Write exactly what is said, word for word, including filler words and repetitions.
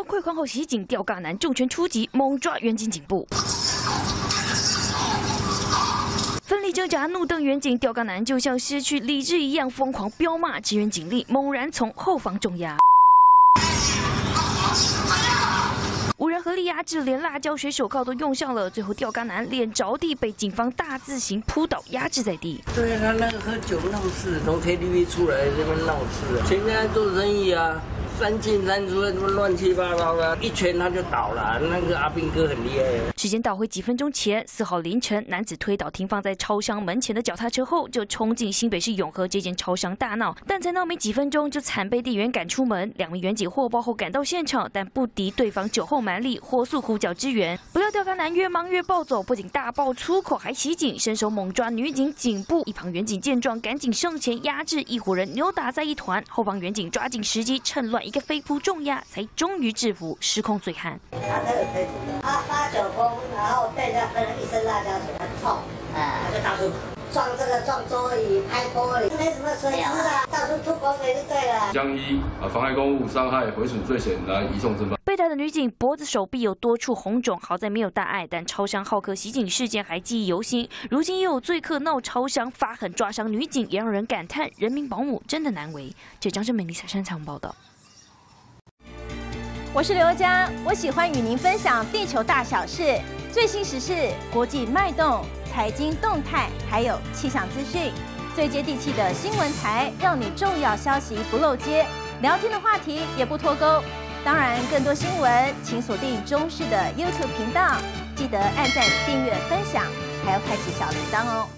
溃况后袭警，吊尬男重拳出击，猛抓远警颈部。 奋力挣扎，怒瞪远警，吊尬男就像失去理智一样疯狂飙骂，支援警力猛然从后方重压。 五人合力压制，连辣椒水手铐都用上了，最后吊嘎男脸着地，被警方大字型扑倒，压制在地。 对他那个喝酒闹事，从 K T V 出来这边闹事，前天做生意啊，三进三出，什么乱七八糟的，一拳他就倒了。那个阿兵哥很厉害。 时间倒回几分钟前，四号凌晨，男子推倒停放在超商门前的脚踏车后，就冲进新北市永和这间超商大闹，但才闹没几分钟，就惨被店员赶出门。两名员警获报后赶到现场，但不敌对方酒后蛮力，火速呼叫支援。不料吊嘎男越忙越暴走，不仅大爆粗口，还袭警，伸手猛抓女警颈部。一旁员警见状，赶紧上前压制，一伙人扭打在一团。后方员警抓紧时机，趁乱一个飞扑重压，才终于制服失控醉汉。 他这个可以他发酒疯，然后被人家喷了一身辣椒水，很痛，哎，他就到处撞这个撞桌椅、拍玻璃，没什么损失啊，到处吐口水就对了。 将依啊妨碍公务、伤害、毁损罪嫌来移送侦办。 被打的女警脖子、手臂有多处红肿，好在没有大碍，但超商好客袭警事件还记忆犹新。如今又有醉客闹超商，发狠抓伤女警，也让人感叹人民保姆真的难为。这张是美丽小山场报道。 我是刘佳，我喜欢与您分享地球大小事、最新时事、国际脉动、财经动态，还有气象资讯，最接地气的新闻台，让你重要消息不漏接，聊天的话题也不脱钩。当然，更多新闻请锁定中视的 YouTube 频道，记得按赞、订阅、分享，还要开启小铃铛哦。